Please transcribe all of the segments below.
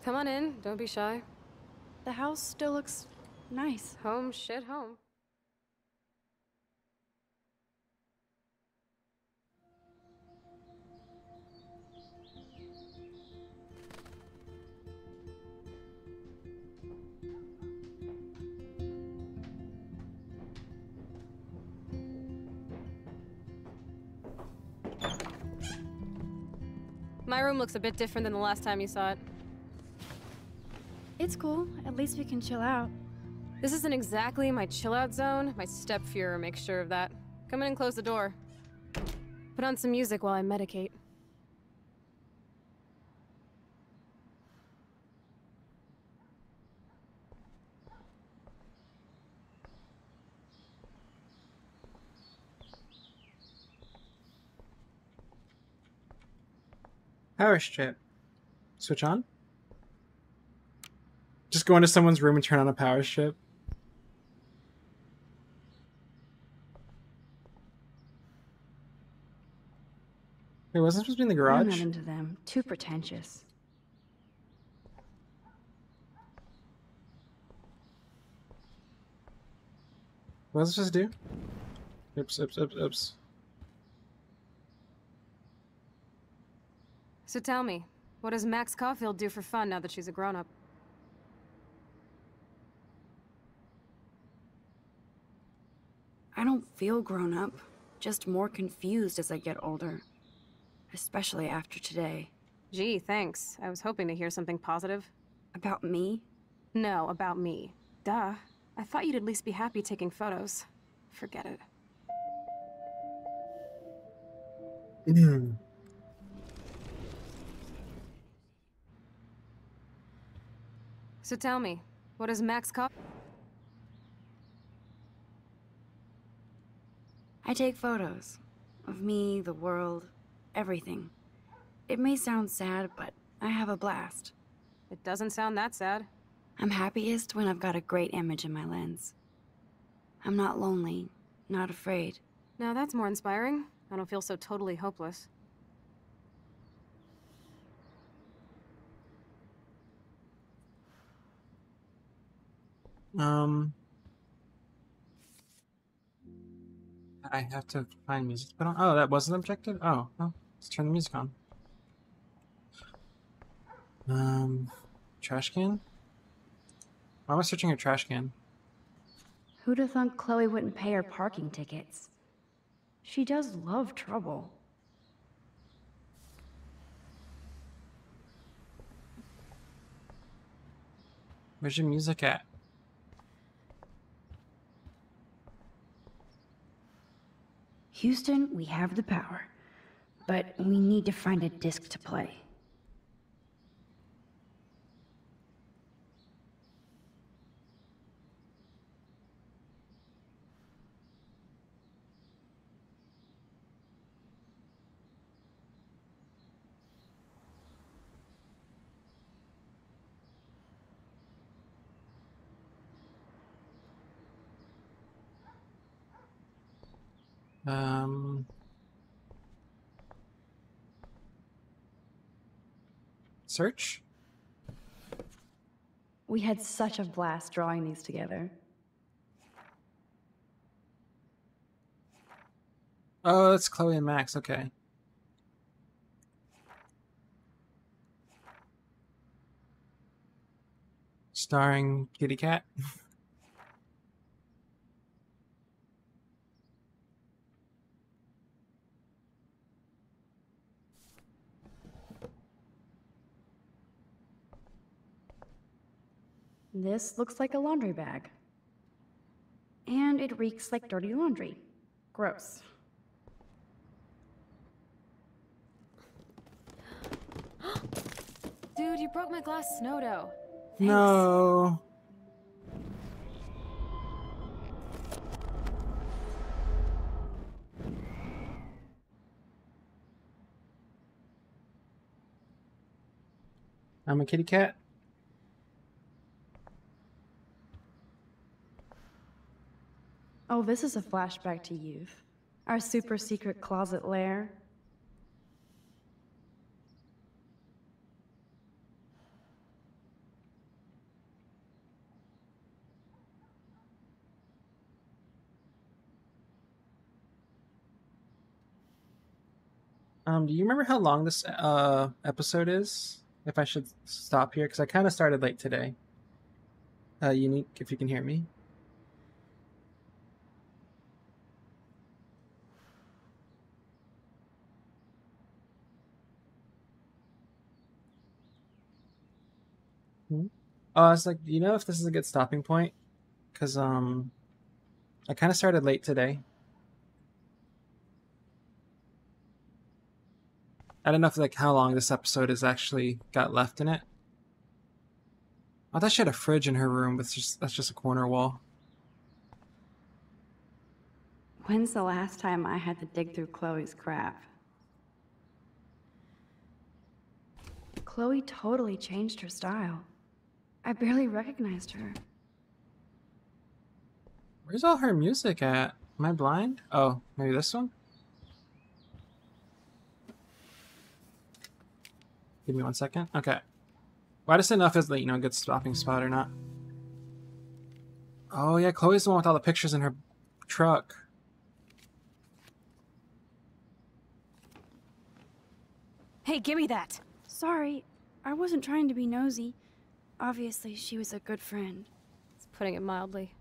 Come on in, don't be shy. The house still looks nice. Home, shit, home. My room looks a bit different than the last time you saw it. It's cool. At least we can chill out. This isn't exactly my chill-out zone. My stepfuhrer makes sure of that. Come in and close the door. Put on some music while I medicate. Power strip. Switch on? Just go into someone's room and turn on a power strip. Wait, wasn't it supposed to be in the I'm garage? not into them. Too pretentious. What was it supposed to do? Oops, oops, oops, oops. So tell me, what does Max Caulfield do for fun now that she's a grown-up? I don't feel grown up. Just more confused as I get older. Especially after today. Gee, thanks. I was hoping to hear something positive. About me? No, about me. Duh. I thought you'd at least be happy taking photos. Forget it. So tell me, what does Max Caulfield... I take photos. Of me, the world, everything. It may sound sad, but I have a blast. It doesn't sound that sad. I'm happiest when I've got a great image in my lens. I'm not lonely, not afraid. Now that's more inspiring. I don't feel so totally hopeless. I have to find music to put on. Oh, that wasn't objective? Oh, well, let's turn the music on. Trash can? Why am I searching a trash can? Who'd have thunk Chloe wouldn't pay her parking tickets? She does love trouble. Where's your music at? Houston, we have the power. But we need to find a disc to play. Search? We had such a blast drawing these together. Oh, that's Chloe and Max, okay. Starring Kitty Cat. This looks like a laundry bag. And it reeks like dirty laundry. Gross. Dude, you broke my glass snow dough. Thanks. No. I'm a kitty cat. Oh, this is a flashback to youth. Our super secret closet lair. Do you remember how long this episode is? If I should stop here, because I kind of started late today. Unique, if you can hear me. I was like, do you know if this is a good stopping point? Because I kind of started late today. I don't know if like how long this episode has actually got left in it. Oh, that she had a fridge in her room, but that's just a corner wall. When's the last time I had to dig through Chloe's crap? Chloe totally changed her style. I barely recognized her. Where's all her music at? Am I blind? Oh, maybe this one? Give me 1 second. Okay. Well, I just didn't know if it's, like, you know, a good stopping spot or not. Oh, yeah, Chloe's the one with all the pictures in her truck. Hey, give me that! Sorry, I wasn't trying to be nosy. Obviously, she was a good friend. It's putting it mildly.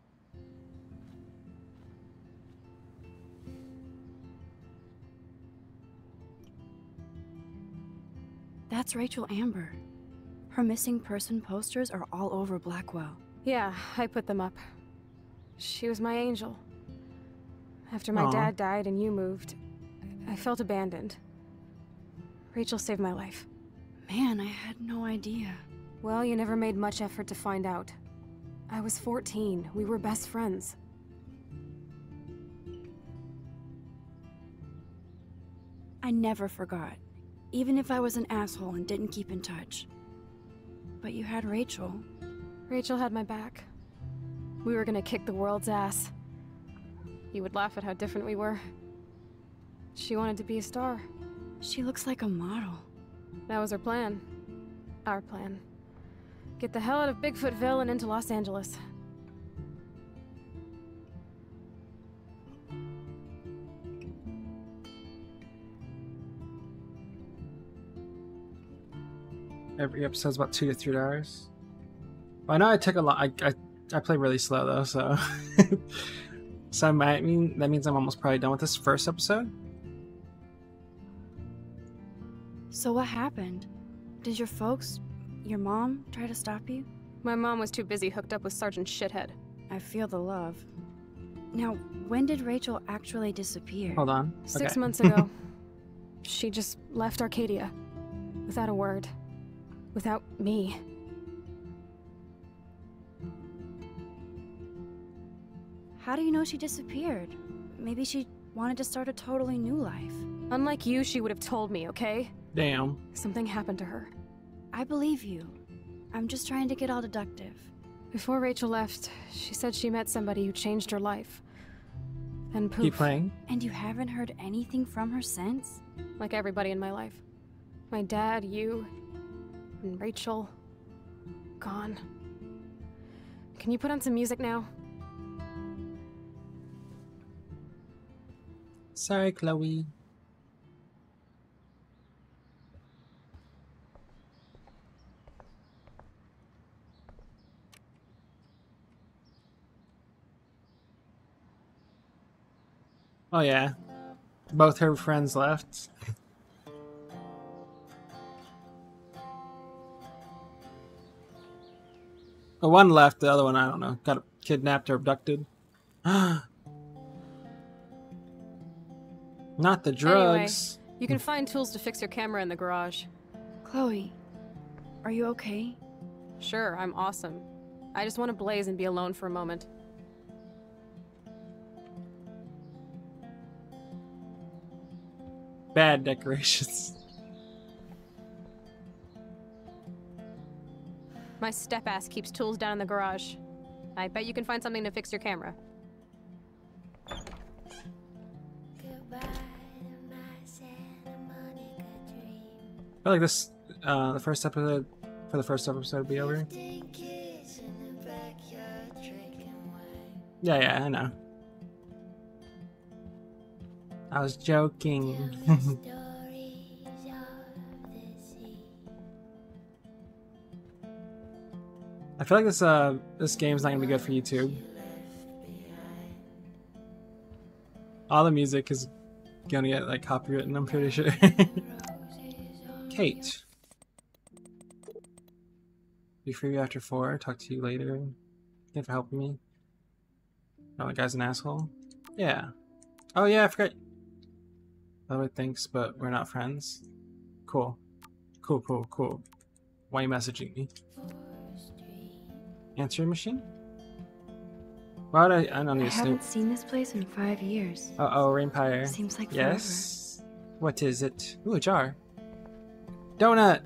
That's Rachel Amber. Her missing person posters are all over Blackwell. Yeah, I put them up. She was my angel. After my Aw. dad died and you moved, I felt abandoned. Rachel saved my life. Man, I had no idea. Well, you never made much effort to find out. I was 14. We were best friends. I never forgot. Even if I was an asshole and didn't keep in touch. But you had Rachel. Rachel had my back. We were gonna kick the world's ass. You would laugh at how different we were. She wanted to be a star. She looks like a model. That was her plan. Our plan. Get the hell out of Bigfootville and into Los Angeles. Every episode's about 2 to 3 hours. Well, I know I took a lot. I play really slow though, so so that means I'm almost probably done with this first episode. So what happened? Did your folks, your mom, try to stop you? My mom was too busy hooked up with Sergeant Shithead. I feel the love. Now, when did Rachel actually disappear? Hold on. 6 Okay. months ago. She just left Arcadia. Without a word. Without me. How do you know she disappeared? Maybe she wanted to start a totally new life. Unlike you, she would have told me, okay? Damn. Something happened to her. I believe you. I'm just trying to get all deductive. Before Rachel left, she said she met somebody who changed her life. Then poof. Keep playing. And you haven't heard anything from her since? Like everybody in my life. My dad, you, and Rachel. Gone. Can you put on some music now? Sorry, Chloe. Oh yeah. Both her friends left. The one left, the other one, I don't know, got kidnapped or abducted. Not the drugs. Anyway, you can find tools to fix your camera in the garage. Chloe, are you okay? Sure, I'm awesome. I just want to blaze and be alone for a moment. Bad decorations. My step-ass keeps tools down in the garage. I bet you can find something to fix your camera. I feel like this, the first episode, for the first episode would be over. Yeah, I know. I was joking. I feel like this game's not gonna be good for YouTube. All the music is gonna get like copywritten, I'm pretty sure. Kate. Be free after 4. Talk to you later. Thank you for helping me. Oh, that guy's an asshole? Yeah. Oh yeah, I forgot. By the way, thanks, but we're not friends. Cool. Cool. Why are you messaging me? Answering machine? Why would I don't need I to snoop. haven't seen this place in 5 years. Uh-oh, Rainpire. Seems like Yes? What is it? Ooh, a jar. Donut!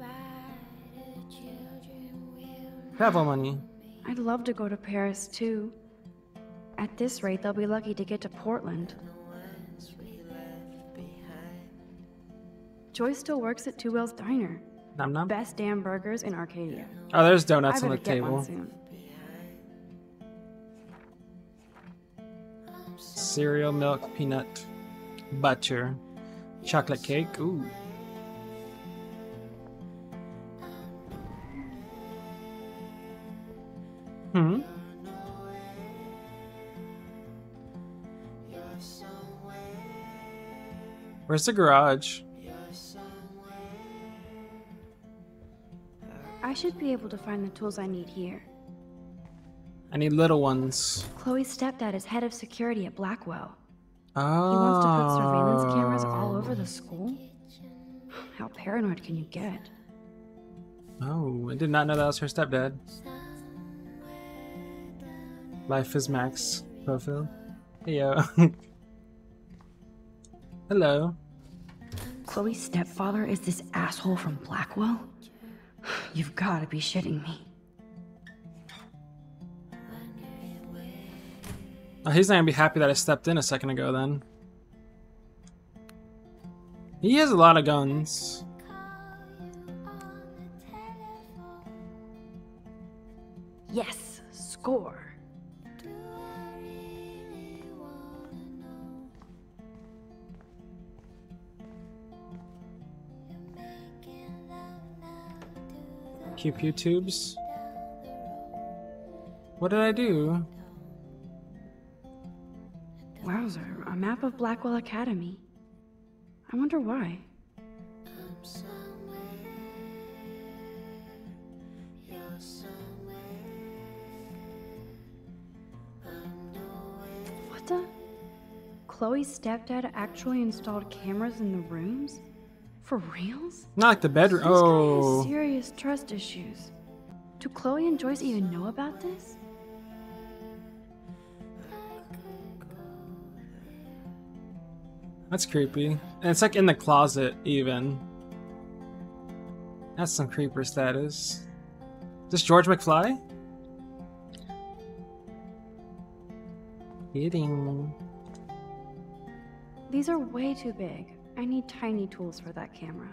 Travel money. forever. I'd love to go to Paris too. At this rate, they'll be lucky to get to Portland. Joyce still works at Two Whales Diner. Nom nom. Best damn burgers in Arcadia. Oh, there's I donuts on better the get one table. soon. Cereal, milk, peanut, butter, chocolate cake. Ooh. Hmm. Where's the garage? I should be able to find the tools I need here. I need little ones. Chloe's stepdad is head of security at Blackwell. Oh. He wants to put surveillance cameras all over the school? How paranoid can you get? Oh, I did not know that was her stepdad. Life is Max profile. Hey yo. Hello. Chloe's stepfather is this asshole from Blackwell? You've got to be shitting me. Oh, he's not gonna be happy that I stepped in a second ago then. He has a lot of guns. Yes, score. Pew pew tubes. What did I do? Wowzer, a map of Blackwell Academy. I wonder why. What the? Chloe's stepdad actually installed cameras in the rooms? For reals? Not like the bedroom. This guy Oh. has serious trust issues. Do Chloe and Joyce even know about this? That's creepy. And it's like in the closet, even. That's some creeper status. Is this George McFly? Eating. These are way too big. I need tiny tools for that camera.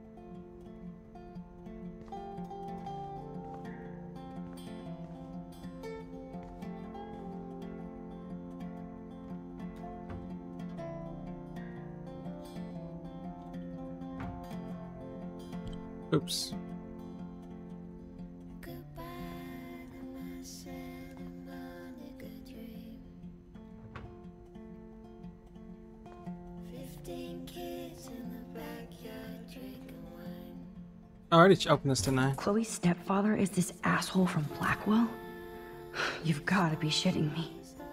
Oops. I already opened this, didn't I? Chloe's stepfather is this asshole from Blackwell? You've got to be shitting me.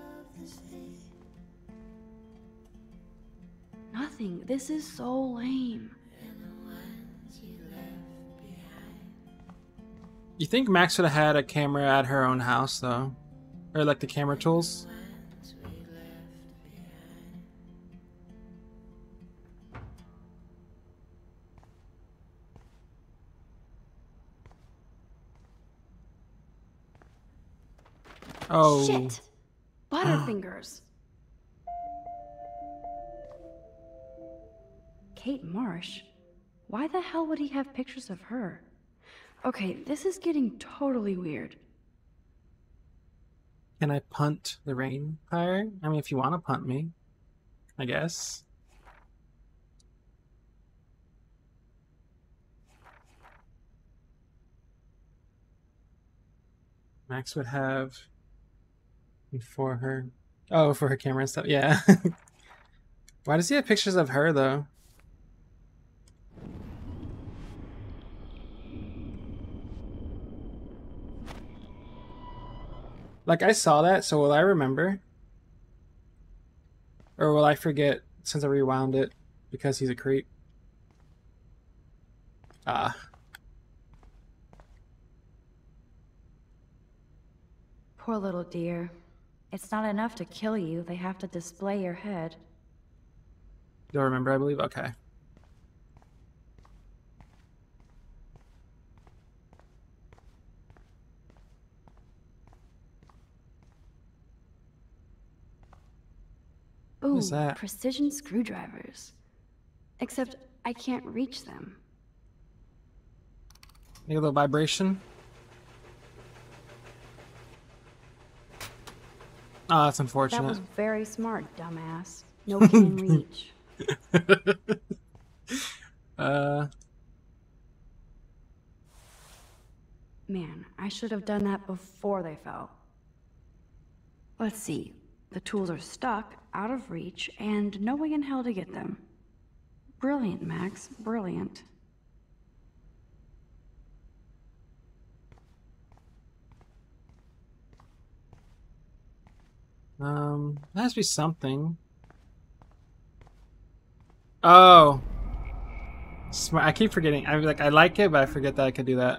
Nothing. This is so lame. You think Max would have had a camera at her own house, though? Or like the camera tools? Oh. Shit! Butterfingers. Kate Marsh? Why the hell would he have pictures of her? Okay, this is getting totally weird. Can I punt the Rainpire? I mean, if you want to punt me, I guess. Max would have for her. Oh, for her camera and stuff. Yeah. Why does he have pictures of her though? Like I saw that, so will I remember? Or will I forget since I rewound it because he's a creep? Ah. Poor little dear. It's not enough to kill you, they have to display your head. You'll remember, I believe? Okay. Ooh, What's that? precision screwdrivers. Except I can't reach them. Maybe a little vibration. Oh, that's That unfortunate. was very smart, dumbass. No can reach. Man, I should have done that before they fell. Let's see. The tools are stuck, out of reach, and no way in hell to get them. Brilliant, Max. Brilliant. There has to be something. Oh. Smart. I keep forgetting. I like it, but I forget that I could do that.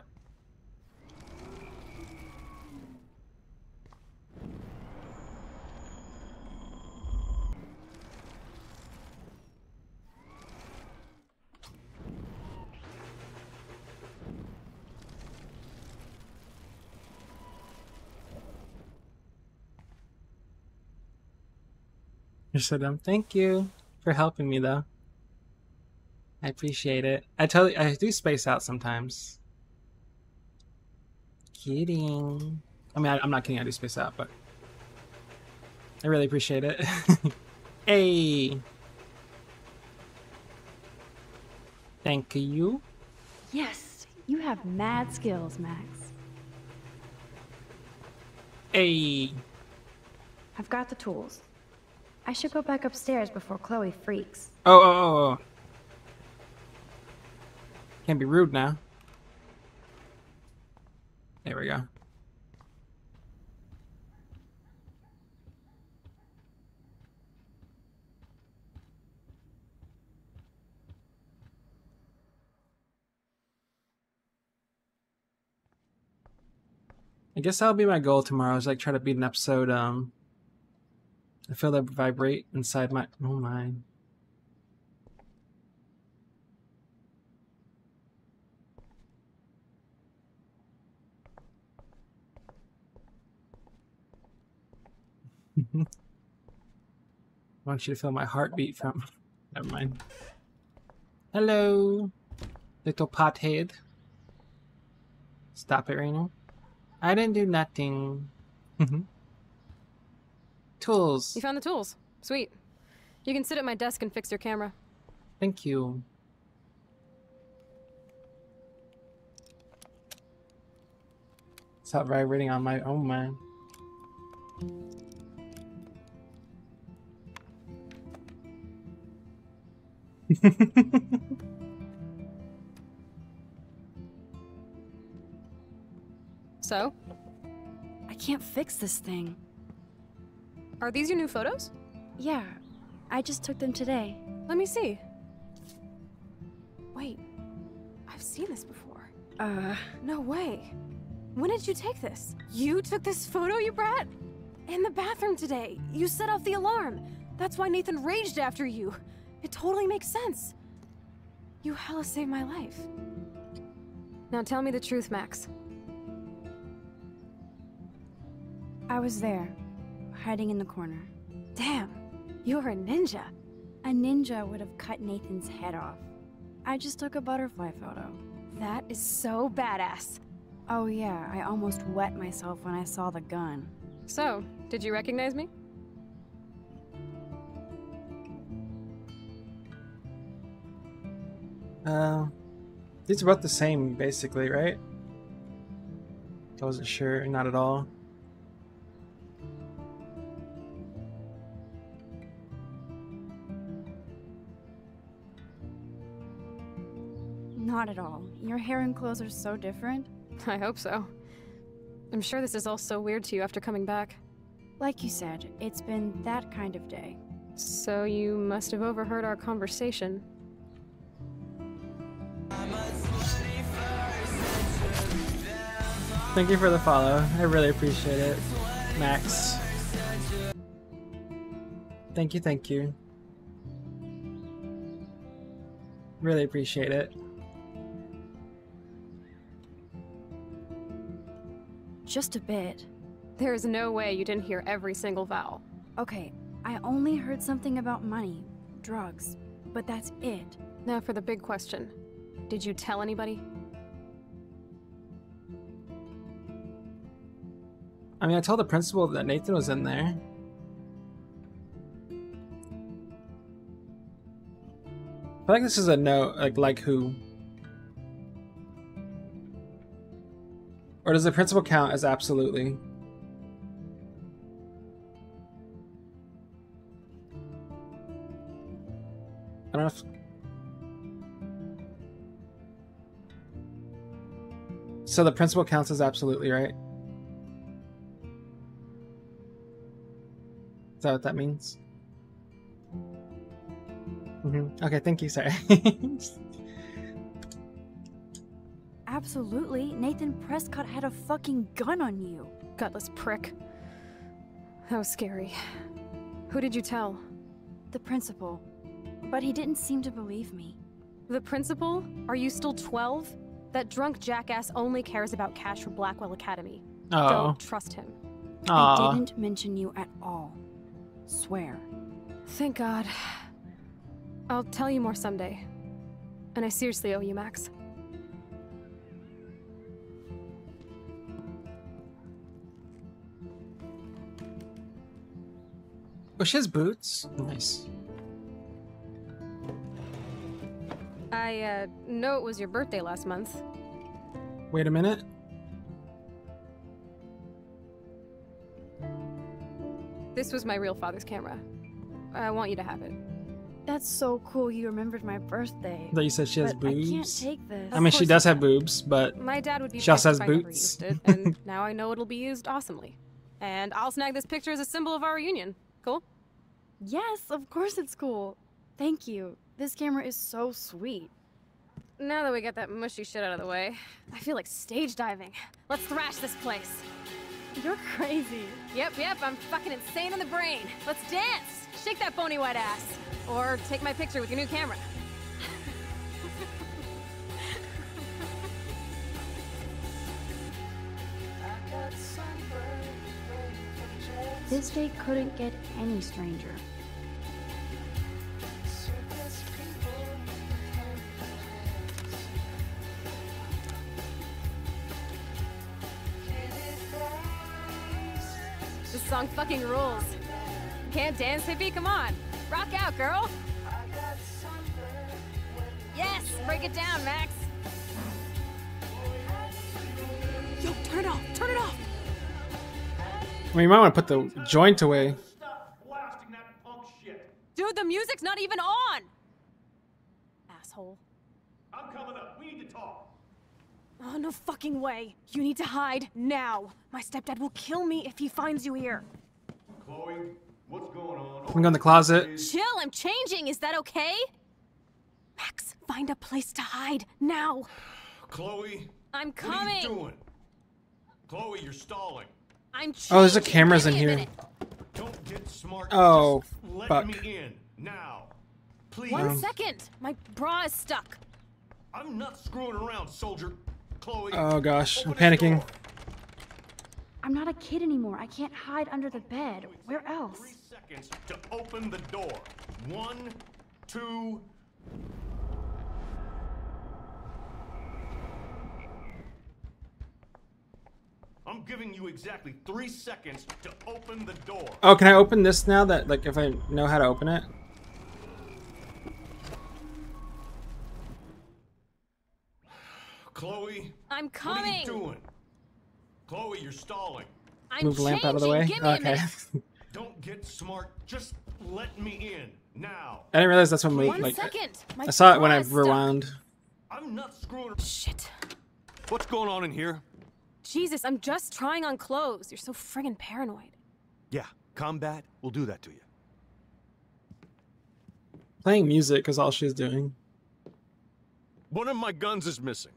You're so dumb. Thank you for helping me, though. I appreciate it. I do space out sometimes. Kidding. I mean, I'm not kidding. I do space out, but I really appreciate it. Hey. Thank you. Yes, you have mad skills, Max. Hey. I've got the tools. I should go back upstairs before Chloe freaks. Oh. Can't be rude now. There we go. I guess that'll be my goal tomorrow, is like try to beat an episode. I feel that vibrate inside my mind. I want you to feel my heartbeat from. Never mind. Hello, little pothead. Stop it, Rainer. I didn't do nothing. Tools. You found the tools. Sweet. You can sit at my desk and fix your camera. Thank you. Stop vibrating on my own mind. So? I can't fix this thing. Are these your new photos? Yeah, I just took them today. Let me see. Wait. I've seen this before. No way. When did you take this? You took this photo, you brat? In the bathroom today. You set off the alarm. That's why Nathan raged after you. It totally makes sense. You hella saved my life. Now tell me the truth, Max. I was there, hiding in the corner. Damn, you're a ninja. A ninja would have cut Nathan's head off. I just took a butterfly photo. That is so badass. Oh yeah, I almost wet myself when I saw the gun. So, did you recognize me? These are both the same, basically, right? I wasn't sure, not at all. Not at all. Your hair and clothes are so different. I hope so. I'm sure this is all so weird to you after coming back. Like you said, it's been that kind of day. So you must have overheard our conversation. Thank you for the follow. I really appreciate it, Max. Thank you, thank you. Really appreciate it. Just a bit. There is no way you didn't hear every single vowel. Okay, I only heard something about money, drugs, but that's it. Now for the big question. Did you tell anybody? I mean, I told the principal that Nathan was in there. I feel like this is a no, like who? Or does the principal count as absolutely? I don't know if... So the principal counts as absolutely, right? Is that what that means? Okay, thank you, sorry. Absolutely. Nathan Prescott had a fucking gun on you. Gutless prick. That was scary. Who did you tell? The principal. But he didn't seem to believe me. The principal? Are you still 12? That drunk jackass only cares about cash for Blackwell Academy. Oh. Don't trust him. I didn't mention you at all. Swear. Thank God. I'll tell you more someday. And I seriously owe you, Max. Oh, she has boots? Nice. I, know it was your birthday last month. Wait a minute. This was my real father's camera. I want you to have it. That's so cool you remembered my birthday. That you said she has But boobs? I can't take this. I mean, she does have boobs, but My dad would be she also pissed has if I never boots. used it, and now I know it'll be used awesomely. And I'll snag this picture as a symbol of our reunion. Cool? Yes, of course it's cool. Thank you. This camera is so sweet. Now that we got that mushy shit out of the way, I feel like stage diving. Let's thrash this place. You're crazy. Yep, I'm fucking insane in the brain. Let's dance! Shake that bony white ass. Or take my picture with your new camera. This day couldn't get any stranger. This song fucking rules. Can't dance, hippie? Come on. Rock out, girl. Yes, break it down, Max. Yo, turn it off. Turn it off. I mean, you might want to put the joint away. Stop blasting that punk shit. Dude, the music's not even on. Asshole. I'm coming up. We need to talk. Oh, no fucking way. You need to hide now. My stepdad will kill me if he finds you here. Chloe, what's going on? I'm going in the closet. Chill, I'm changing. Is that okay? Max, find a place to hide now. Chloe, I'm what are coming. you doing? Chloe, you're stalling. I'm Oh, there's a changing. cameras Give in me a here. minute. Don't get smart. Oh, Just let fuck. me in now. Please. 1 second. My bra is stuck. I'm not screwing around, soldier. Chloe. Oh gosh, I'm open this panicking. door. I'm not a kid anymore. I can't hide under the bed. Where else? 3 seconds to open the door. 1, 2. I'm giving you exactly 3 seconds to open the door. Oh, can I open this now that, like, if I know how to open it? Chloe, I'm what are you coming. doing? Chloe, you're stalling. I'm Move the lamp out of the way. changing. Give me a Okay. minute. Don't get smart. Just let me in now. I didn't realize that's when we 1 like. second. My I saw it when I bra is stuck. rewound. I'm not screwing. Shit. What's going on in here? Jesus, I'm just trying on clothes. You're so friggin' paranoid. Yeah, combat will do that to you. Playing music is all she's doing. One of my guns is missing.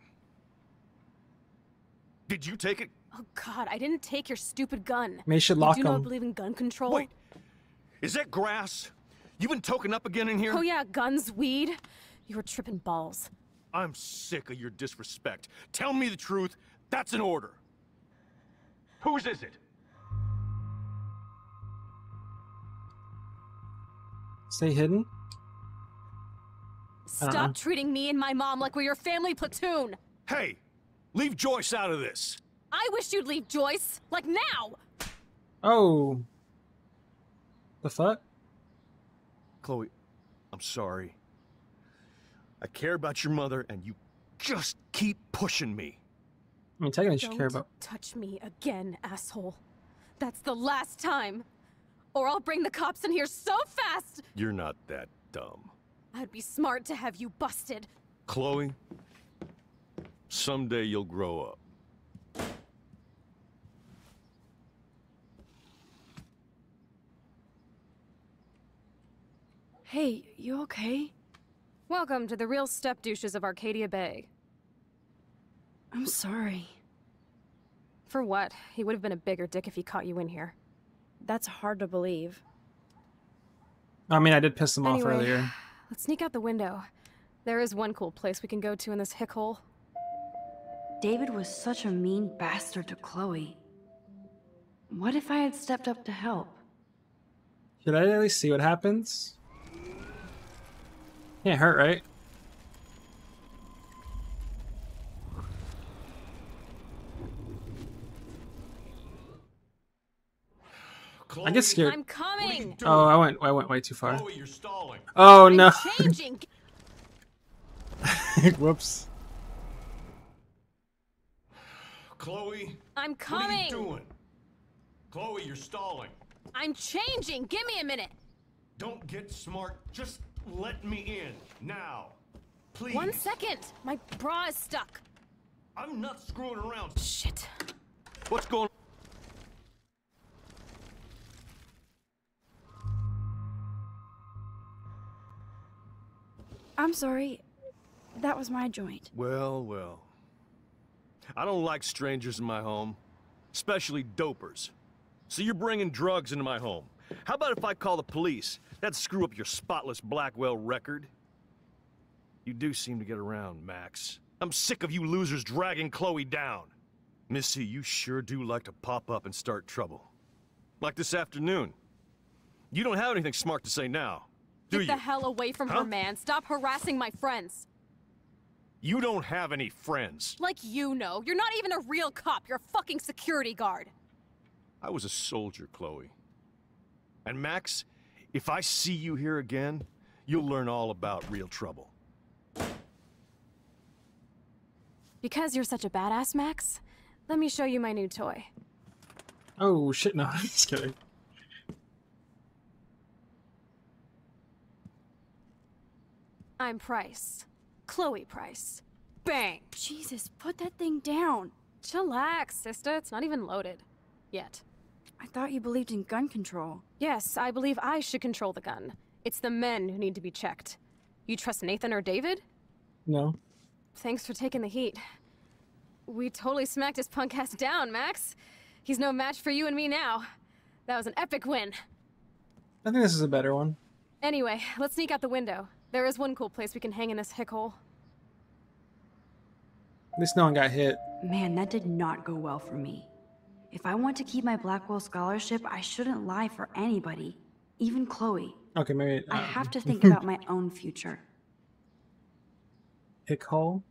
Did you take it? Oh God, I didn't take your stupid gun. Maybe you should lock You do not them. believe in gun control? Wait, is that grass? You been toking up again in here? Oh yeah, guns, weed. You were tripping balls. I'm sick of your disrespect. Tell me the truth. That's an order. Whose is it? Stay hidden. I don't know. Stop treating me and my mom like we're your family platoon. Hey, leave Joyce out of this. I wish you'd leave Joyce, like now. Oh. The fuck? Chloe, I'm sorry. I care about your mother, and you just keep pushing me. I mean, technically, she care Don't about. touch me again, asshole. That's the last time. Or I'll bring the cops in here so fast. You're not that dumb. I'd be smart to have you busted. Chloe, someday you'll grow up. Hey, you okay? Welcome to the real step douches of Arcadia Bay. I'm sorry. For what? He would have been a bigger dick if he caught you in here. That's hard to believe. I mean, I did piss them off Anyway, earlier. Let's sneak out the window. There is one cool place we can go to in this hick hole. David was such a mean bastard to Chloe. What if I had stepped up to help? Should I at least see what happens? Can't hurt, right? Chloe, I get scared. I'm coming! Oh, I went way too far. Chloe, you're stalling. Oh I'm no! changing! Whoops. Chloe, I'm what are coming! you doing? Chloe, you're stalling. I'm changing! Give me a minute! Don't get smart. Just let me in now. Please. 1 second! My bra is stuck. I'm not screwing around. Shit. What's going on? I'm sorry. That was my joint. Well, well. I don't like strangers in my home, especially dopers. So you're bringing drugs into my home. How about if I call the police? That'd screw up your spotless Blackwell record. You do seem to get around, Max. I'm sick of you losers dragging Chloe down. Missy, you sure do like to pop up and start trouble. Like this afternoon. You don't have anything smart to say now, do Get you? the hell away from Huh? her, man. Stop harassing my friends. You don't have any friends. Like you know. You're not even a real cop. You're a fucking security guard. I was a soldier, Chloe. And Max, if I see you here again, you'll learn all about real trouble. Because you're such a badass, Max, let me show you my new toy. Oh shit! No, I'm just kidding. I'm Price. Chloe Price. Bang! Jesus, put that thing down. Chillax, sister. It's not even loaded. Yet. I thought you believed in gun control. Yes, I believe I should control the gun. It's the men who need to be checked. You trust Nathan or David? No. Thanks for taking the heat. We totally smacked his punk ass down, Max. He's no match for you and me now. That was an epic win. I think this is a better one. Anyway, let's sneak out the window. There is one cool place we can hang in this hick hole. At least no one got hit. Man, that did not go well for me. If I want to keep my Blackwell scholarship, I shouldn't lie for anybody. Even Chloe. Okay, maybe. I have to think about my own future. Hick hole.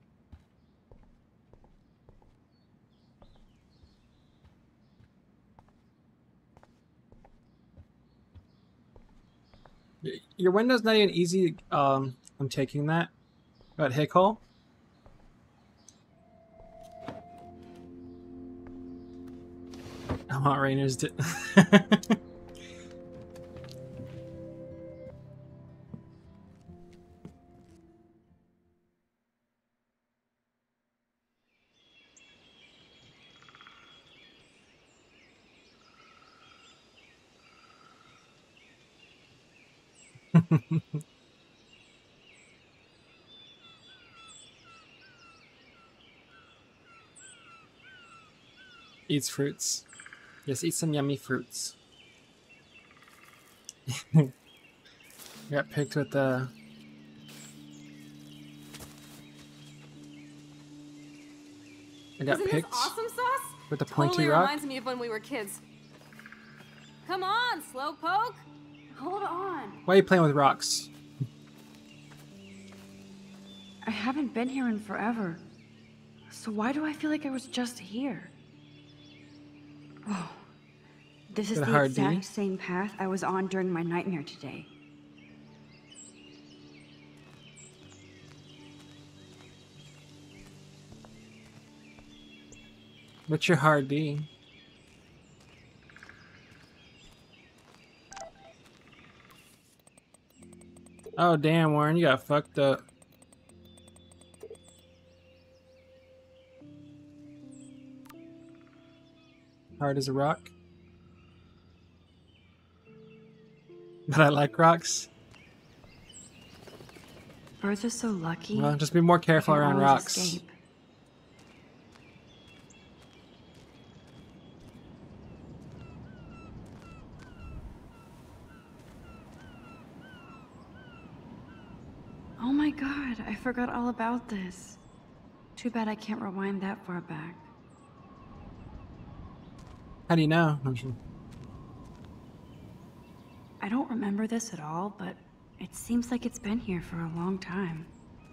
Your window's not even easy. I'm taking that. About hick hole. I want Rainer's to... Eats fruits. Yes, eat some yummy fruits. Got picked with the... I got Isn't picked this awesome sauce? with the pointy Totally rock. reminds me of when we were kids. Come on, Slowpoke. Hold on. Why are you playing with rocks? I haven't been here in forever. So why do I feel like I was just here? Oh, this is Is it the hard, D? exact same path I was on during my nightmare today. What's your hard D? Oh damn, Warren, you got fucked up. Hard as a rock. But I like rocks. Birds are so lucky. Well, just be more careful they can around always rocks. escape. Oh my god, I forgot all about this. Too bad I can't rewind that far back. How do you know? I don't remember this at all, but it seems like it's been here for a long time.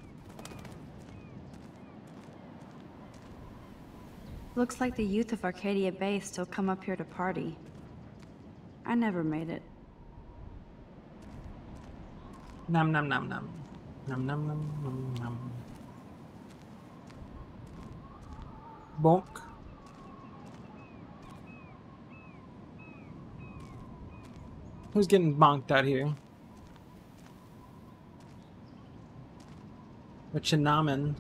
Looks like the youth of Arcadia Bay still come up here to party. I never made it. Nom nom nom nom. Nom nom nom nom nom. Bonk. Who's getting bonked out here? What you nomin'?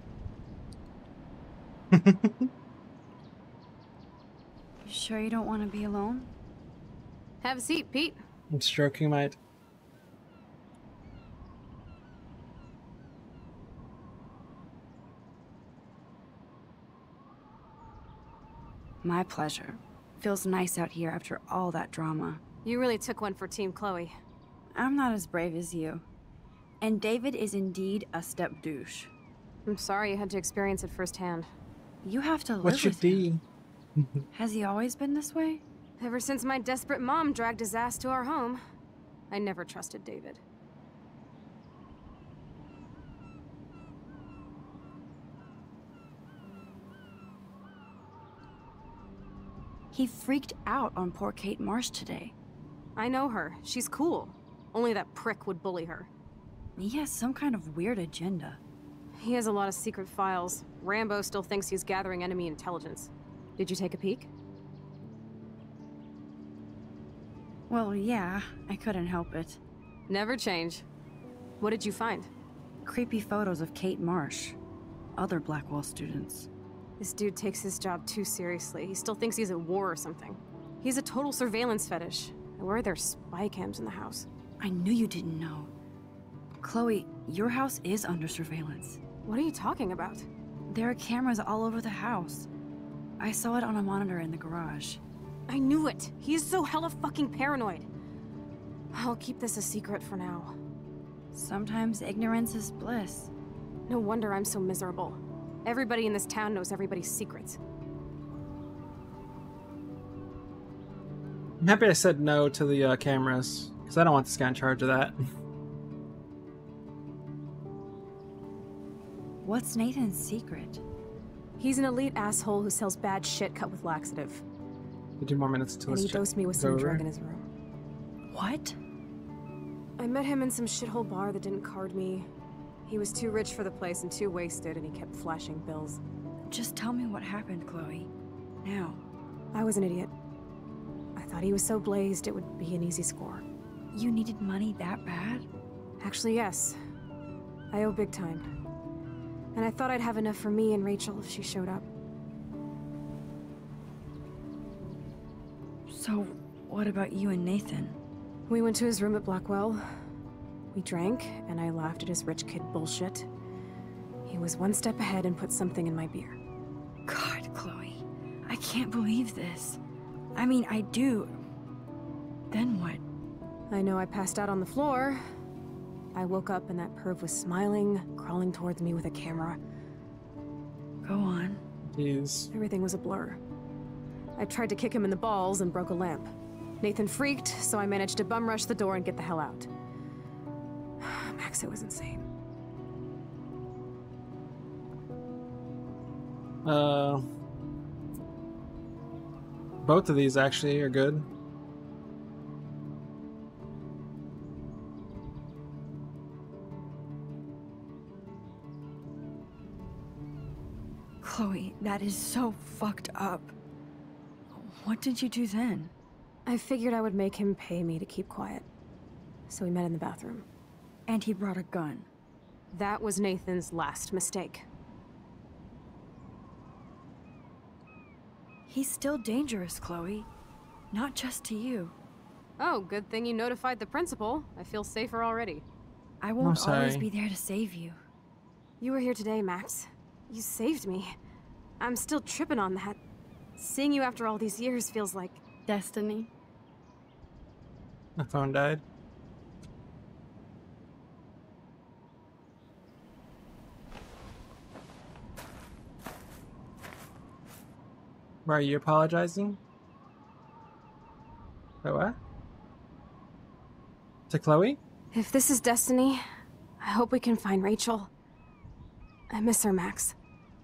You sure you don't want to be alone? Have a seat, Pete. I'm stroking my... My pleasure. Feels nice out here after all that drama. You really took one for Team Chloe. I'm not as brave as you. And David is indeed a step douche. I'm sorry you had to experience it firsthand. You have to live What's your with him. D? Has he always been this way? Ever since my desperate mom dragged his ass to our home, I never trusted David. He freaked out on poor Kate Marsh today. I know her. She's cool. Only that prick would bully her. He has some kind of weird agenda. He has a lot of secret files. Rambo still thinks he's gathering enemy intelligence. Did you take a peek? Well, yeah, I couldn't help it. Never change. What did you find? Creepy photos of Kate Marsh. Other Blackwell students. This dude takes his job too seriously. He still thinks he's at war or something. He's a total surveillance fetish. And where are there spy cams in the house? I knew you didn't know. Chloe, your house is under surveillance. What are you talking about? There are cameras all over the house. I saw it on a monitor in the garage. I knew it! He is so hella fucking paranoid. I'll keep this a secret for now. Sometimes ignorance is bliss. No wonder I'm so miserable. Everybody in this town knows everybody's secrets. I'm happy I said no to the cameras, because I don't want this guy in charge of that. What's Nathan's secret? He's an elite asshole who sells bad shit cut with laxative. 2 more minutes until And this he dosed me with some over. drug in his room. What? I met him in some shithole bar that didn't card me. He was too rich for the place and too wasted, and he kept flashing bills. Just tell me what happened, Chloe. Now. I was an idiot. Thought he was so blazed it would be an easy score. You needed money that bad? Actually, yes. I owe big time. And I thought I'd have enough for me and Rachel if she showed up. So, what about you and Nathan? We went to his room at Blackwell. We drank, and I laughed at his rich kid bullshit. He was one step ahead and put something in my beer. God, Chloe. I can't believe this. I mean, I do. Then what? I know I passed out on the floor. I woke up and that perv was smiling, crawling towards me with a camera. Go on. Jeez. Everything was a blur. I tried to kick him in the balls and broke a lamp. Nathan freaked, so I managed to bum rush the door and get the hell out. Max, it was insane. Both of these actually are good. Chloe, that is so fucked up. What did you do then? I figured I would make him pay me to keep quiet. So we met in the bathroom. And he brought a gun. That was Nathan's last mistake. He's still dangerous, Chloe. Not just to you. Oh, good thing you notified the principal. I feel safer already. I won't sorry. always be there to save you. You were here today, Max. You saved me. I'm still tripping on that. Seeing you after all these years feels like... Destiny. My phone died. Why are you apologizing? Wait, what? To Chloe? If this is destiny, I hope we can find Rachel. I miss her, Max.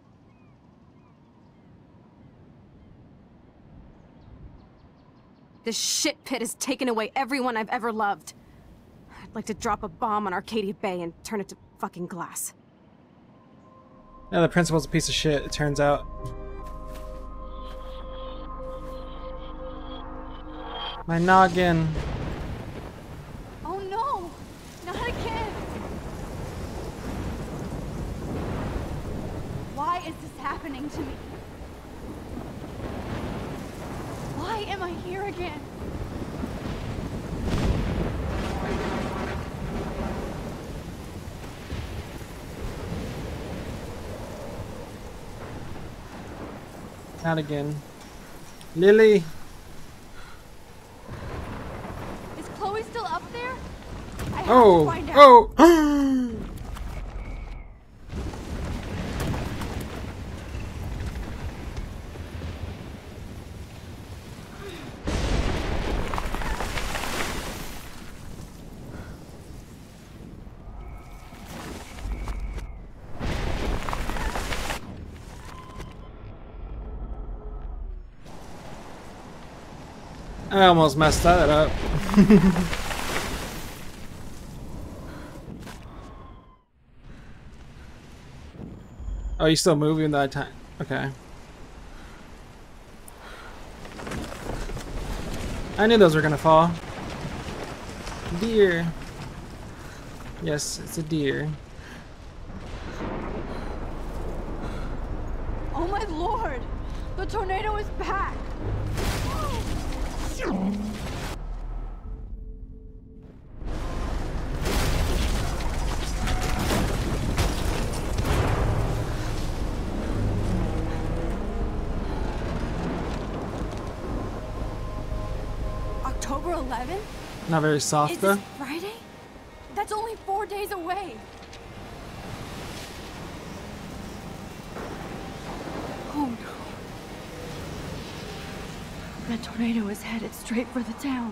This shit pit has taken away everyone I've ever loved. I'd like to drop a bomb on Arcadia Bay and turn it to fucking glass. Yeah, the principal's a piece of shit, it turns out. My noggin. Oh no! Not again! Why is this happening to me? Why am I here again? Not again. Lily! Is Chloe still up there? I have to Oh! find out. Oh! I almost messed that up. Oh, you still moving that time? Okay. I knew those were gonna fall. Deer. Yes, it's a deer. Oh my lord! The tornado is back! October 11th? Not very soft Is though. this Friday? That's only 4 days away. Oh no. That tornado is headed straight for the town.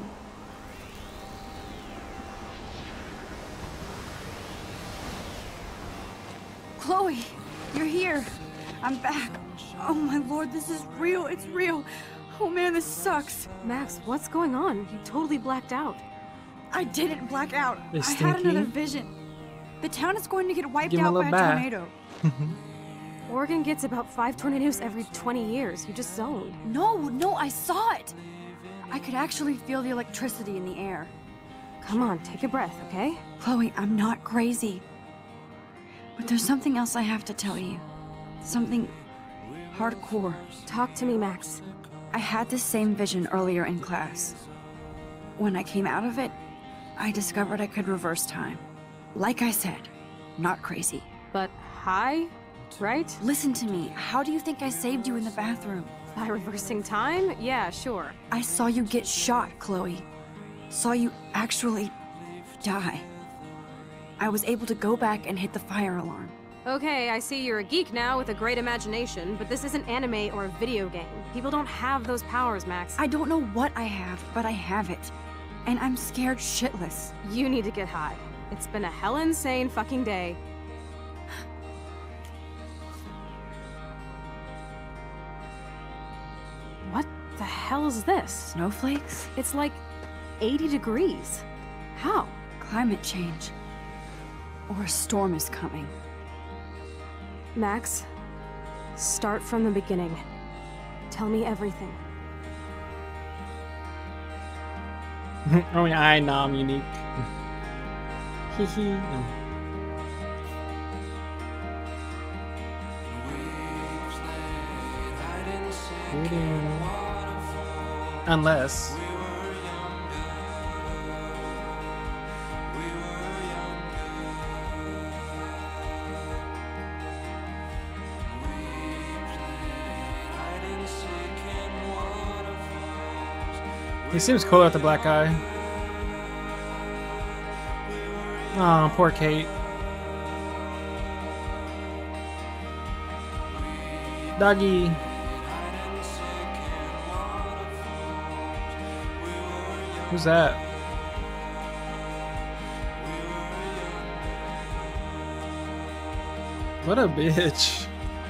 Chloe, you're here. I'm back. Oh my lord, this is real. It's real. Oh man, this sucks. Max, what's going on? You totally blacked out. I didn't black out. They I had stinky? another vision. The town is going to get wiped Give 'em a out by little a bath. tornado. Oregon gets about 5 tornadoes every 20 years. You just zoned. No, I saw it. I could actually feel the electricity in the air. Come on, take a breath, okay? Chloe, I'm not crazy. But there's something else I have to tell you. Something hardcore. Talk to me, Max. I had this same vision earlier in class. When I came out of it, I discovered I could reverse time. Like I said, not crazy. But high, right? Listen to me. How do you think I saved you in the bathroom? By reversing time? Yeah, sure. I saw you get shot, Chloe. Saw you actually die. I was able to go back and hit the fire alarm. Okay, I see you're a geek now with a great imagination, but this isn't anime or a video game. People don't have those powers, Max. I don't know what I have, but I have it. And I'm scared shitless. You need to get high. It's been a hell insane fucking day. What the hell is this? Snowflakes? It's like 80 degrees. How? Climate change. Or a storm is coming. Max, start from the beginning. Tell me everything. Only I know I'm unique. Hee. Unless. He seems cool with the black eye. Oh, poor Kate. Doggy. Who's that? What a bitch.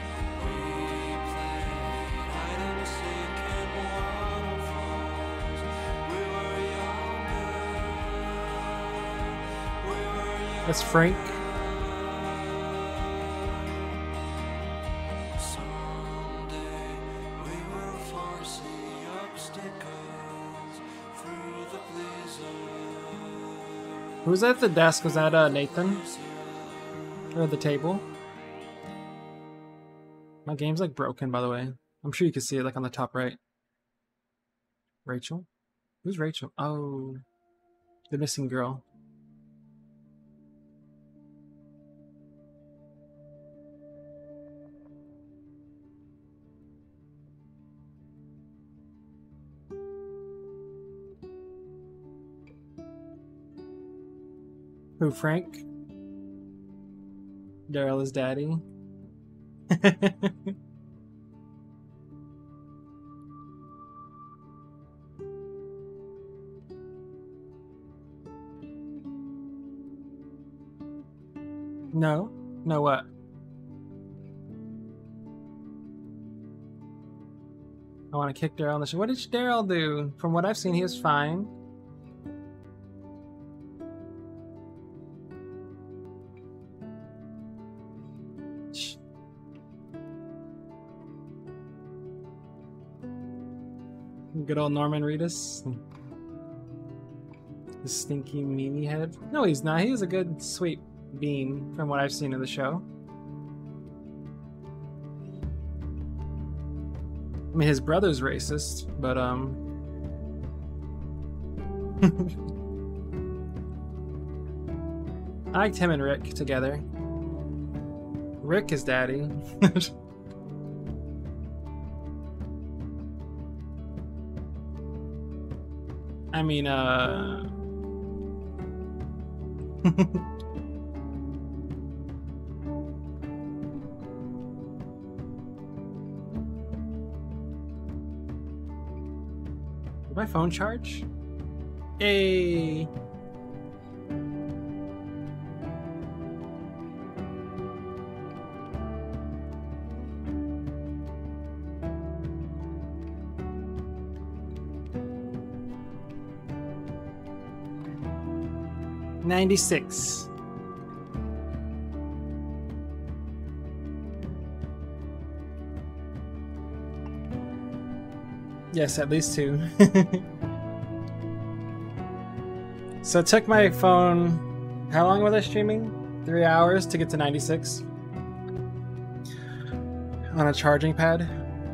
That's Frank. Who's at the desk? Was that Nathan? Or at the table? My game's like broken, by the way. I'm sure you can see it like on the top right. Rachel? Who's Rachel? Oh, the missing girl. Who, Frank? Daryl is daddy. No? No what? I want to kick Daryl in the show. What did Daryl do? From what I've seen, he was fine. Good old Norman Reedus. The stinky meanie head. No, he's not. He's a good, sweet bean from what I've seen in the show. I mean, his brother's racist, but, I liked him and Rick together. Rick is daddy. I mean, Did my phone charge? Hey. $96. Yes, at least two. So it took my phone, how long was I streaming? 3 hours to get to 96 on a charging pad.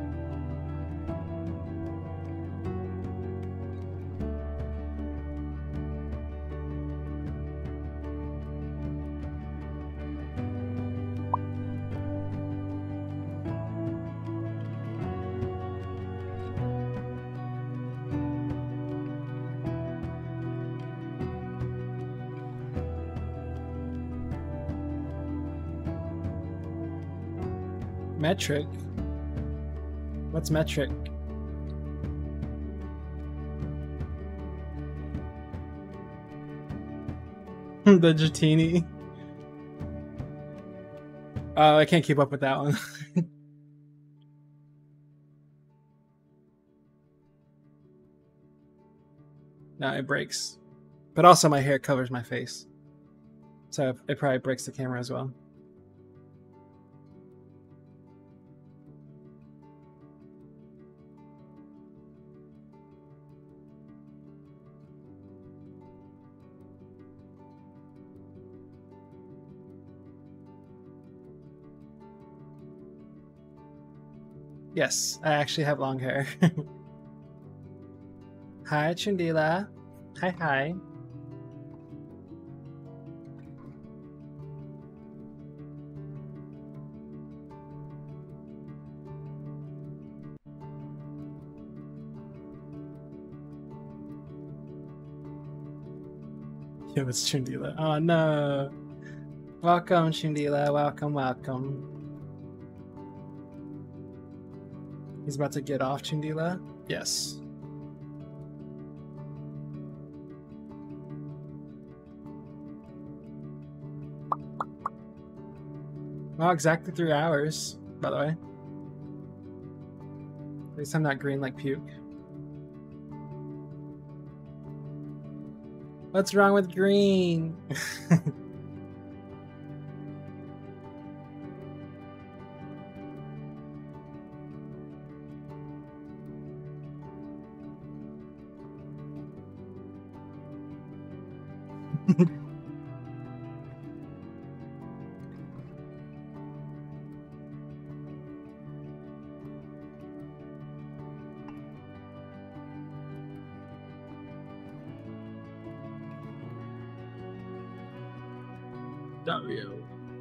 Metric? What's metric? The Jatini. Oh, I can't keep up with that one. No, it breaks. But also my hair covers my face. So it probably breaks the camera as well. Yes, I actually have long hair. Hi, Chundila. Hi, hi. Yo, it's Chundila. Oh no. Welcome, Chundila. Welcome, welcome. He's about to get off, Chundila? Yes. Well, exactly 3 hours, by the way. At least I'm not green like puke. What's wrong with green? Dario.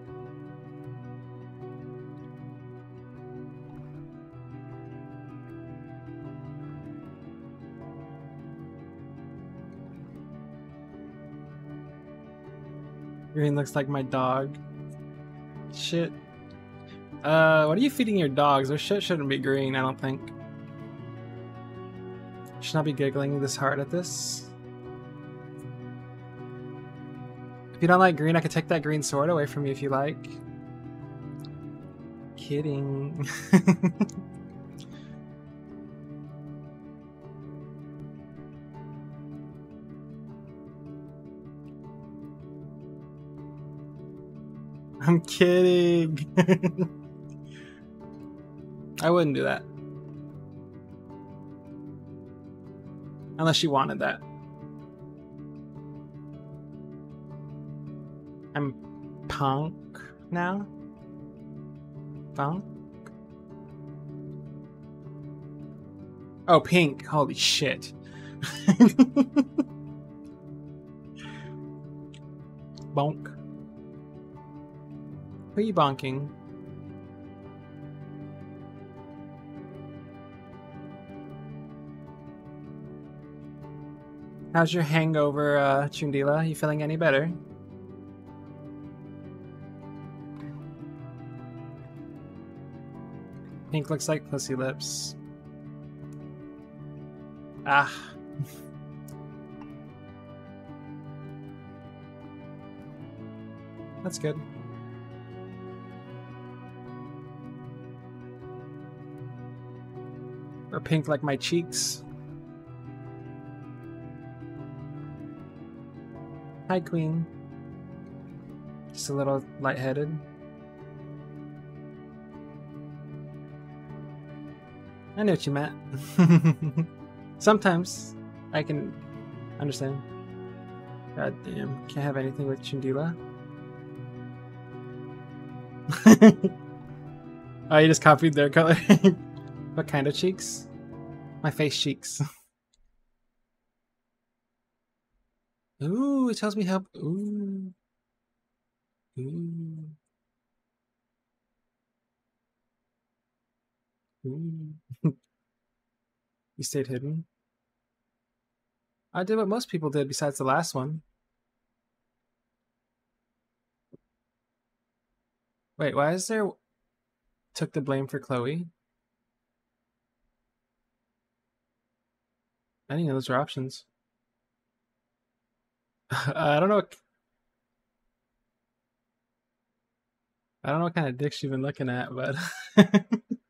Green looks like my dog. Shit. What are you feeding your dogs? Their shit shouldn't be green, I don't think. Should not be giggling this hard at this. If you don't like green, I could take that green sword away from you if you like. Kidding. I'm kidding. I wouldn't do that. Unless you wanted that. I'm punk now? Punk? Oh, pink. Holy shit. Bonk. Who are you bonking? How's your hangover, Chundila? You feeling any better? Pink looks like pussy lips. Ah. That's good. Or pink like my cheeks. Hi, Queen. Just a little lightheaded. I know what you meant. Sometimes I can understand. God damn. Can't have anything with Chandila. Oh, you just copied their color. What kind of cheeks? My face cheeks. Ooh, it tells me how. Ooh. Ooh. Ooh. You stayed hidden. I did what most people did besides the last one. Wait, why is there... Took the blame for Chloe? I didn't know those were options. I don't know. I don't know what kind of dicks you've been looking at, but... Are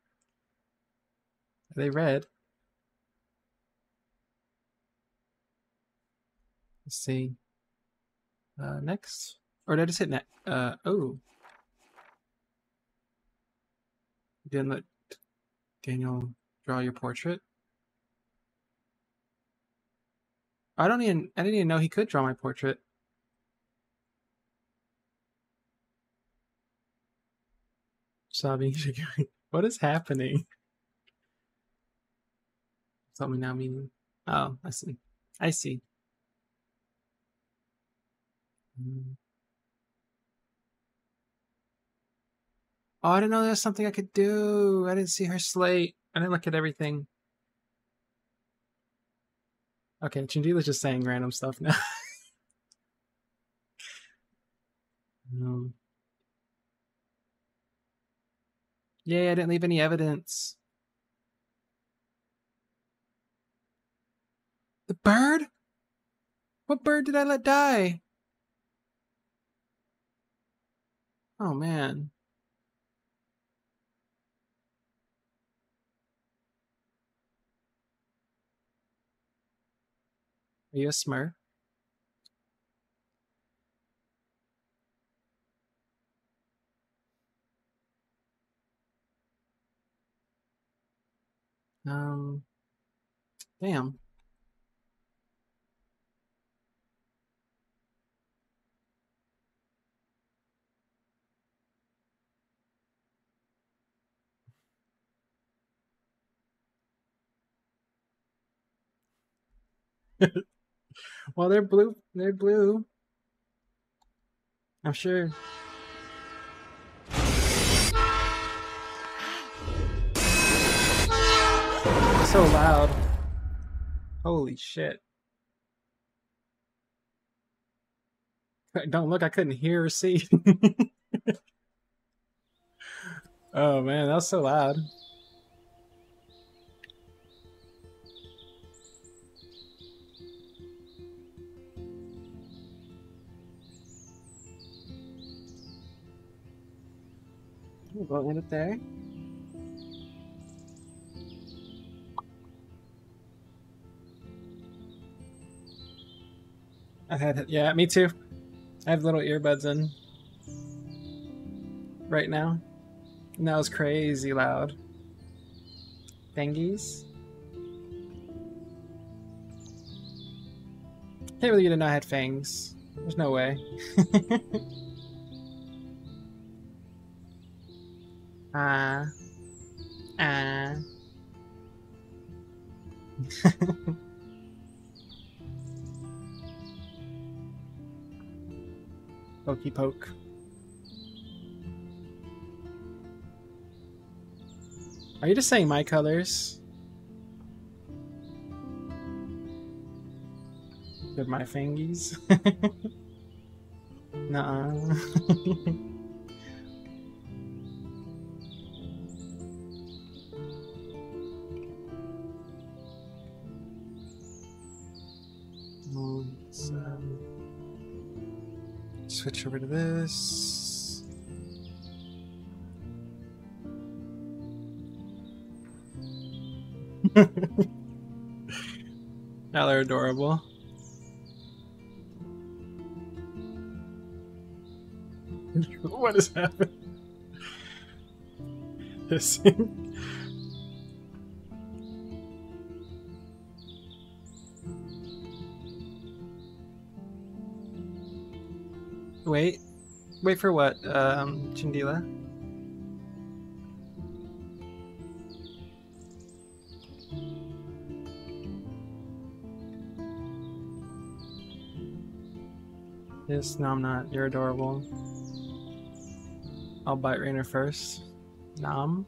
they red? Let's see. Next? Or did I just hit next? Oh. You didn't let Daniel draw your portrait? I didn't even know he could draw my portrait. Sobbing. What is happening? Tell me now meaning. Oh, I see. I see. Oh, I didn't know there was something I could do. I didn't see her slate. I didn't look at everything. Okay, Chindila's just saying random stuff now. No. Yay, I didn't leave any evidence. The bird? What bird did I let die? Oh, man. Are you a Smurf? Damn. Well, they're blue. They're blue. I'm sure. So loud. Holy shit. Don't look, I couldn't hear or see. Oh man, that was so loud. We'll end it there. Yeah, me too. I have little earbuds in right now. And that was crazy loud. Thangies. Can't believe you didn't know I had fangs. There's no way. Pokey poke. Are you just saying my colors? They're my fangies? Nuh-uh. Let's switch over to this. Now they're adorable. What is happening? Hissing. Wait. Wait for what, Chandila? Yes, no, I'm not. You're adorable. I'll bite Rainer first. Nom.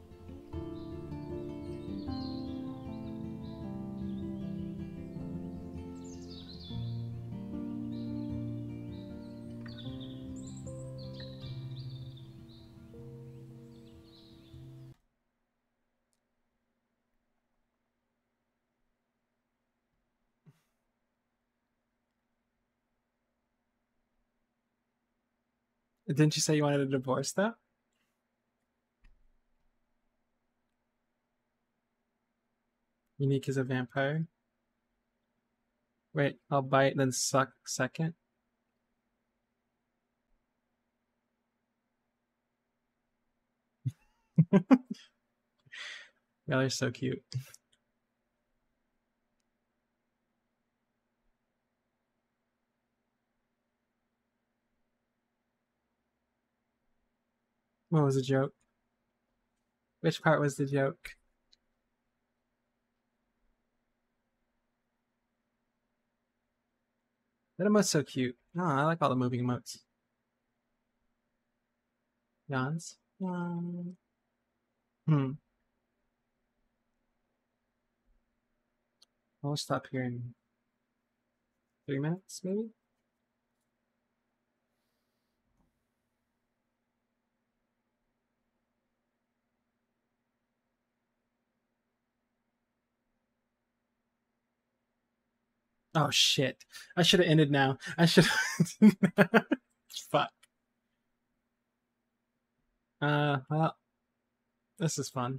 Didn't you say you wanted a divorce, though? Unique as a vampire. Wait, I'll bite, then suck second. Yeah, they're so cute. What was the joke? Which part was the joke? That emote's so cute. No, I like all the moving emotes. Yawns. I'll stop here in 3 minutes, maybe? Oh shit. I should have ended now. I should have. Fuck. Well, this is fun.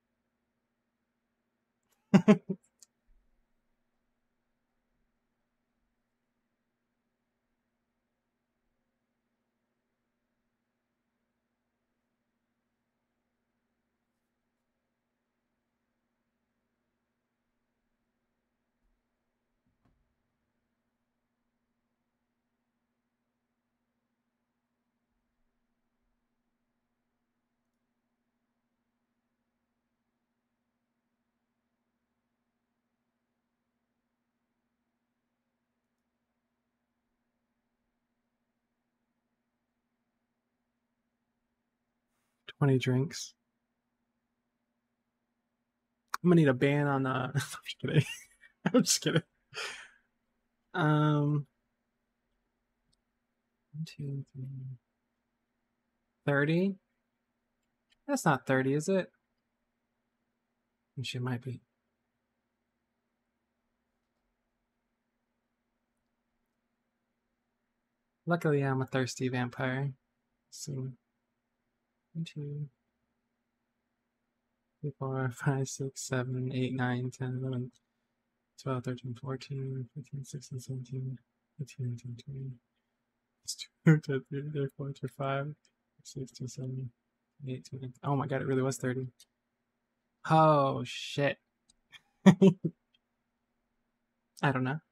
20 drinks. I'm gonna need a ban on I'm just kidding. I'm just kidding. 1, 2, 3. 30? That's not 30, is it? She might be. Luckily, I'm a thirsty vampire. So, 1, 2, 3, 4, 5, 6, 7, 8, 9, 10, 11, 12, 13, 14, 15, 16, 17, 18, 19, 20. It's 2, 3, 4, 5, 6, 7, 8, 9. Oh my god, it really was 30. Oh shit. I don't know.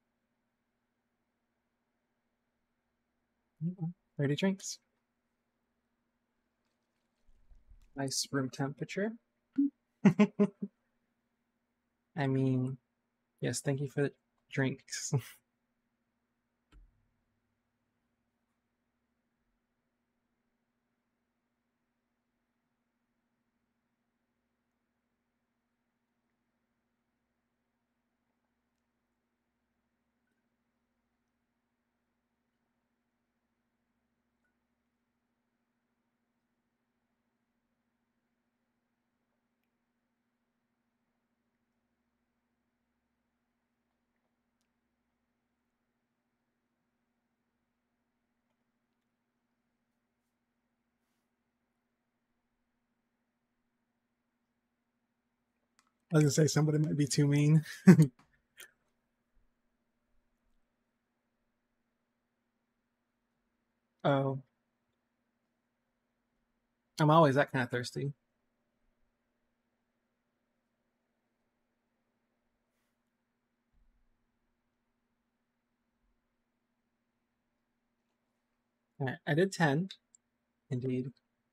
30 drinks. Nice room temperature. I mean, yes, thank you for the drinks. I was gonna say somebody might be too mean. Oh. I'm always that kind of thirsty. Alright, I did 10. Indeed.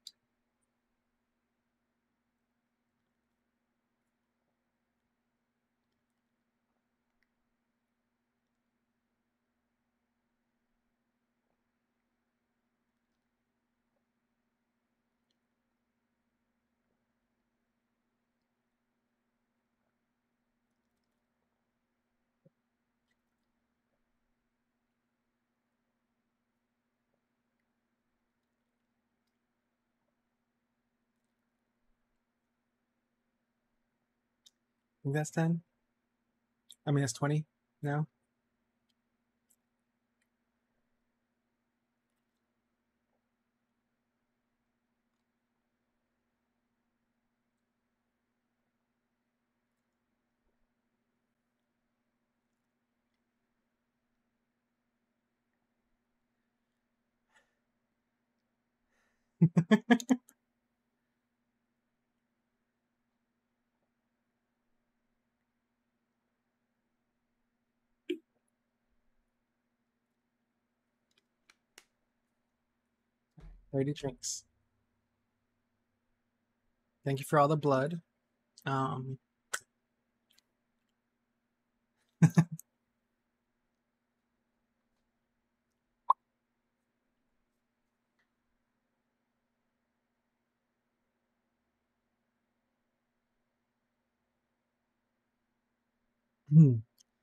I think that's 10. I mean, that's 20 now. Thirty drinks. Thank you for all the blood. Um, hmm.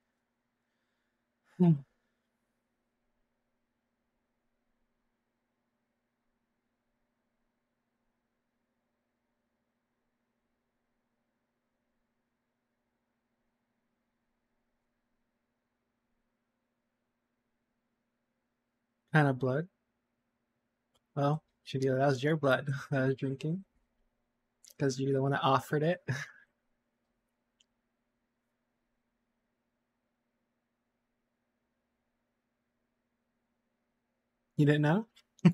Kind of blood. Well, Shanila, that was your blood that I was drinking. Because you're the one that offered it. You didn't know?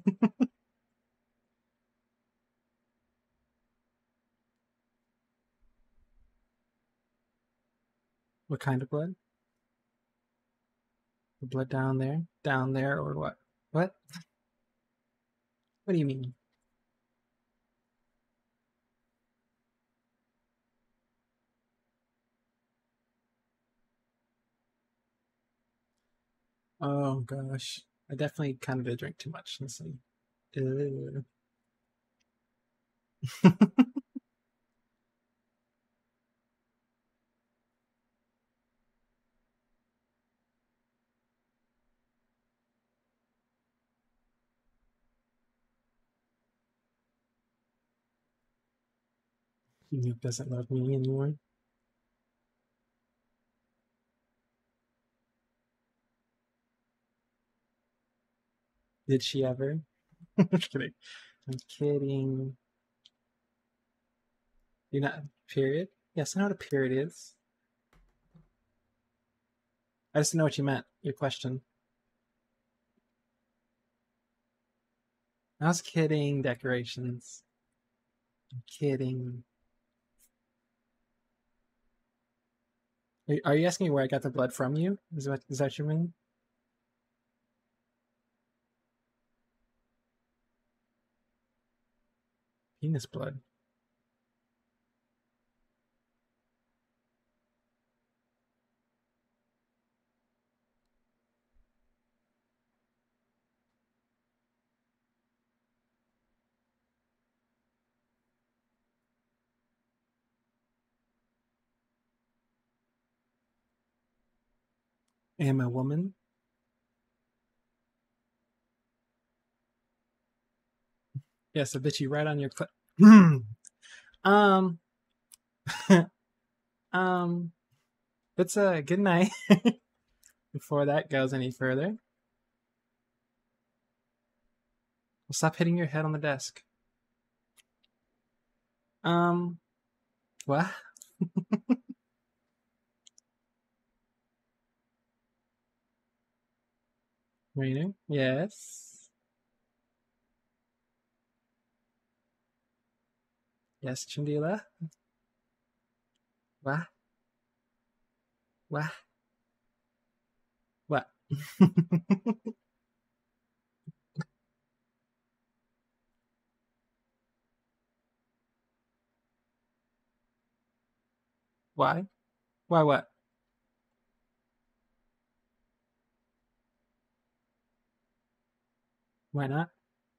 What kind of blood? The blood down there? Down there, or what? What? What do you mean? Oh gosh. I definitely kind of did drink too much. Let's see. Ew. He doesn't love me anymore. Did she ever? I'm kidding. I'm kidding. You're not period? Yes, I know what a period is. I just didn't know what you meant. Your question. I was kidding. Decorations. I'm kidding. Are you asking me where I got the blood from you? Is that what you mean? Penis blood. Am a woman? Yes, I bet you right on your clip. um, it's a good night. Before that goes any further, well, stop hitting your head on the desk. What? Rainer? Yes. Yes, Chandila? What? What? What? Why? Why what? Why not?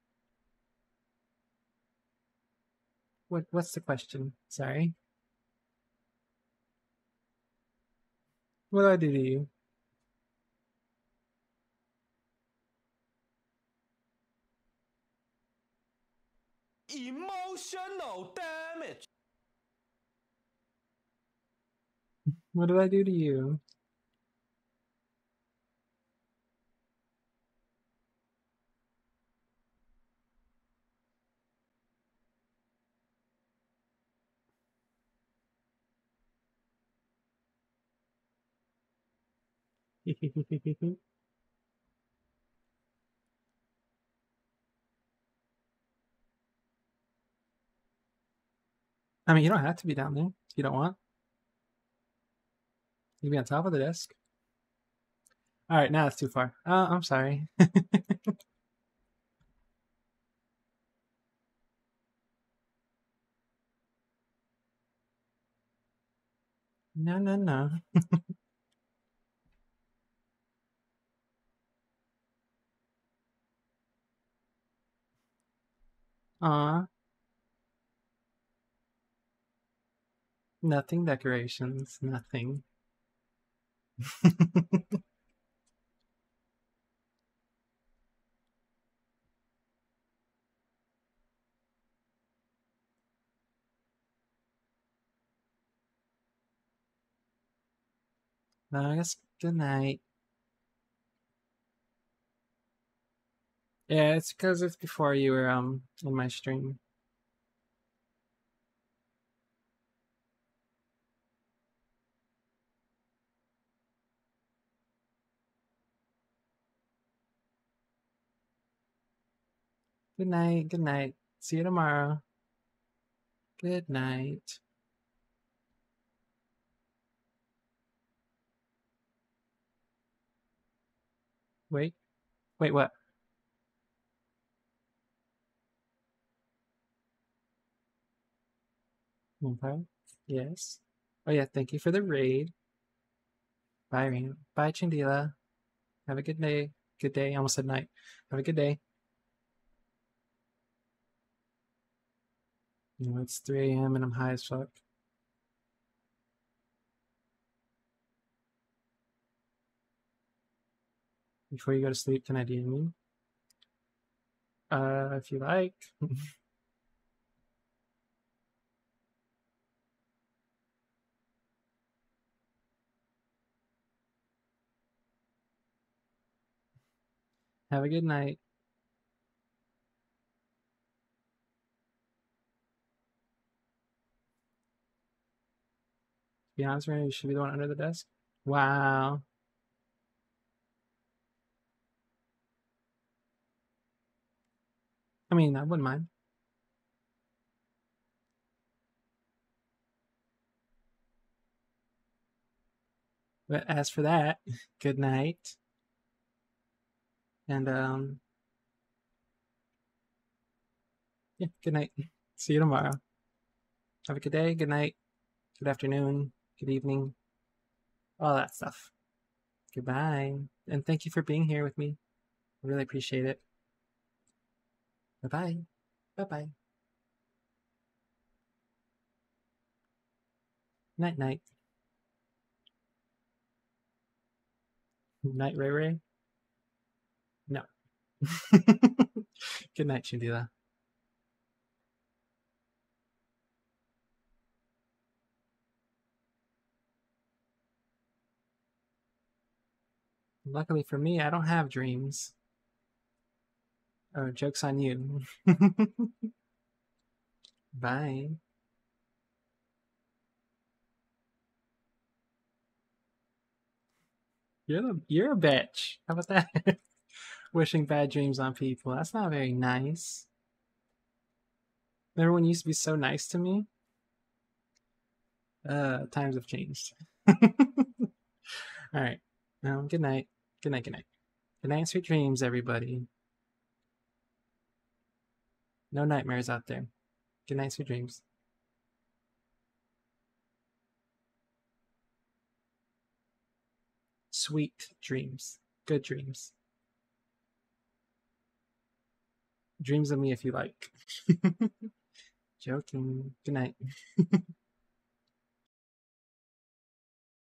What's the question? Sorry. What do I do to you? Emotional damage. What did I do to you? I mean, you don't have to be down there if you don't want. You can be on top of the desk. All right, now it's too far. I'm sorry. No, no, no. Aw, nothing decorations, nothing. No, I guess good night. Yeah, it's because it's before you were in my stream. Good night, good night. See you tomorrow. Good night. Wait, wait, what? Okay. Yes. Oh yeah, thank you for the raid. Bye, Rena. Bye, Chandila. Have a good day. Good day. I almost said night. Have a good day. You know, it's 3 a.m. and I'm high as fuck. Before you go to sleep, can I DM you? If you like. Have a good night. To be honest, Rena, you should be the one under the desk. Wow. I mean, I wouldn't mind. But as for that, good night. And yeah, good night. See you tomorrow. Have a good day, good night, good afternoon, good evening, all that stuff. Goodbye. And thank you for being here with me. I really appreciate it. Bye-bye. Bye-bye. Night night. Night Ray Ray? No. Good night, Chandila. Luckily for me, I don't have dreams. Oh, joke's on you. Bye. You're a bitch. How about that? Wishing bad dreams on people. That's not very nice. Remember when you used to be so nice to me? Times have changed. Alright. Good night. Good night, good night. Good night, sweet dreams, everybody. No nightmares out there. Good night, sweet dreams. Sweet dreams. Good dreams. Dreams of me if you like. Joking. Good night.